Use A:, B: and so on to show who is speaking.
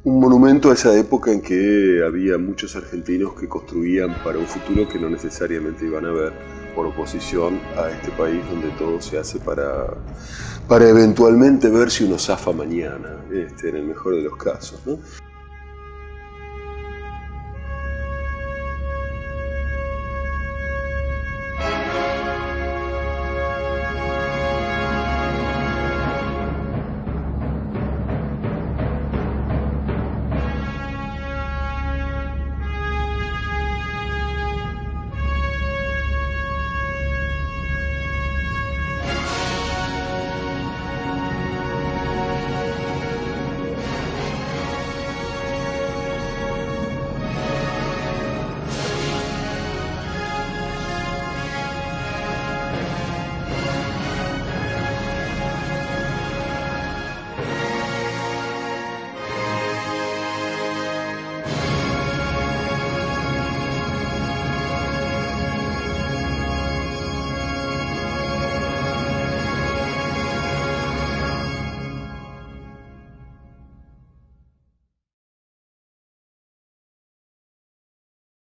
A: un monumento a esa época en que había muchos argentinos que construían para un futuro que no necesariamente iban a ver, por oposición a este país donde todo se hace para eventualmente ver si uno zafa mañana, en el mejor de los casos, ¿no?